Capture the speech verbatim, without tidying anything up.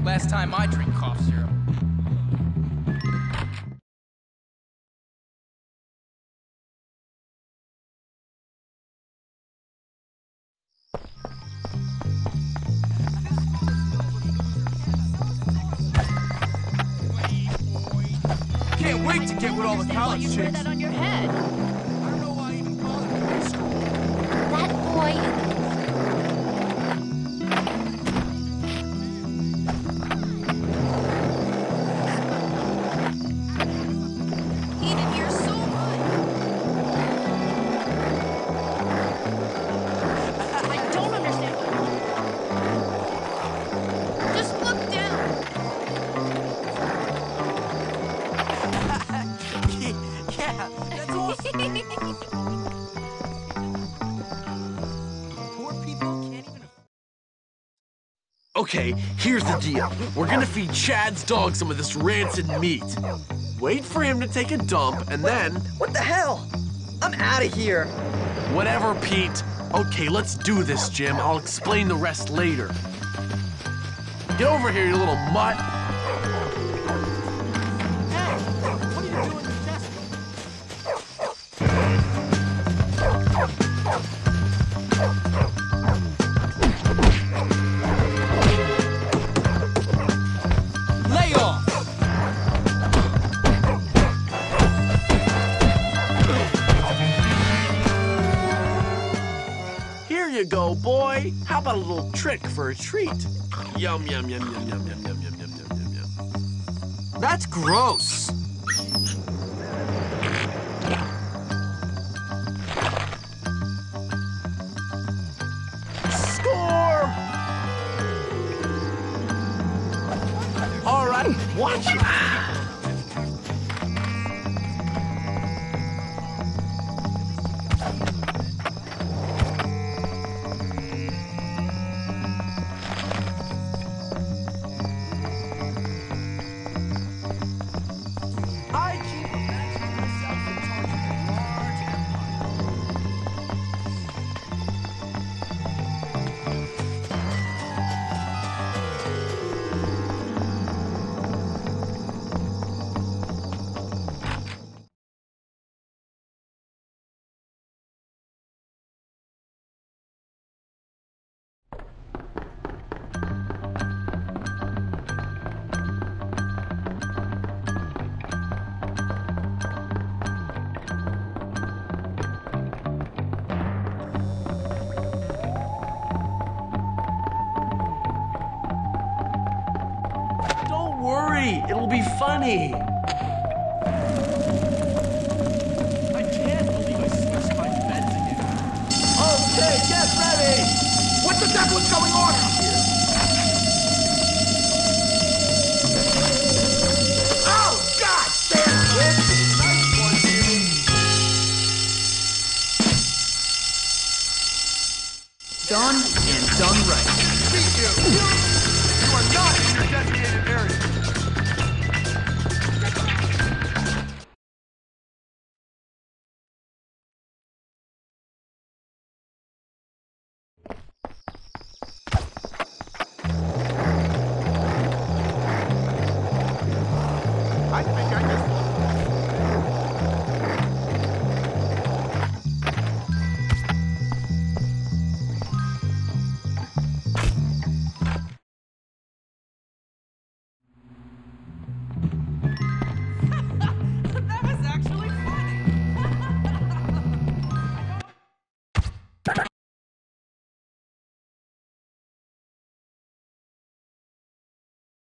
Last time I drink cough syrup. Can't wait to get with all the college chicks. You wear that on your head. I don't know why I even bothered to go to school. That boy in the hated here so much. I don't understand. Just look down. Yeah, that's awesome. Poor people can't even. Okay, here's the deal. We're gonna feed Chad's dog some of this rancid meat. Wait for him to take a dump, and then... What the hell? I'm out of here. Whatever, Pete. Okay, let's do this, Jim. I'll explain the rest later. Get over here, you little mutt. Hey, what are you doing in the desk? Lay off! Here you go, boy. How about a little trick for a treat? Yum, yum, yum, yum, yum, yum, yum, yum, yum, yum, yum. That's gross. Score! All right, watch it. I keep imagining myself in charge of a large empire. Don't worry, it'll be funny.